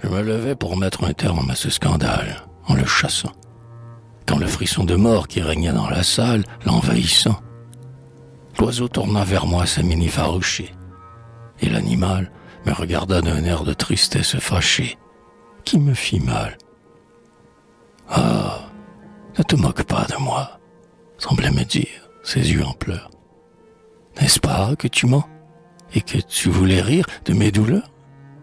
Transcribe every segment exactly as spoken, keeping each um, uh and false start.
me levai pour mettre un terme à ce scandale, en le chassant, quand le frisson de mort qui régnait dans la salle l'envahissant. L'oiseau tourna vers moi sa mine effarouchée, et l'animal me regarda d'un air de tristesse fâchée, qui me fit mal. « Ah, ne te moque pas de moi », semblait me dire, ses yeux en pleurs. « N'est-ce pas que tu mens, et que tu voulais rire de mes douleurs ?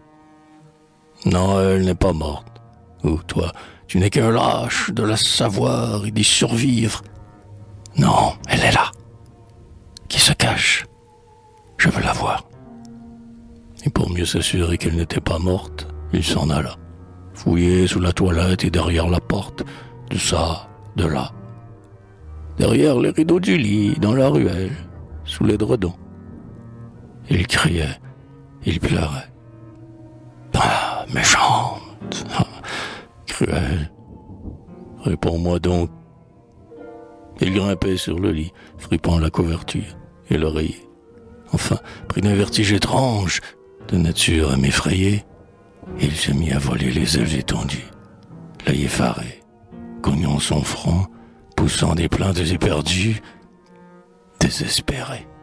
Non, elle n'est pas morte. Ou toi, tu n'es qu'un lâche de la savoir et d'y survivre. Non, elle est là, qui se cache. Je veux la voir. » Et pour mieux s'assurer qu'elle n'était pas morte, il s'en alla, fouiller sous la toilette et derrière la porte, de ça, de là. Derrière les rideaux du lit, dans la ruelle, sous l'édredon. Il criait, il pleurait. Ah, méchante, ah, cruelle, réponds-moi donc. Il grimpait sur le lit, fripant la couverture et l'oreiller. Enfin, pris d'un vertige étrange, de nature à m'effrayer, il se mit à voler les ailes étendues, l'œil effaré, cognant son front, poussant des plaintes éperdues, désespéré.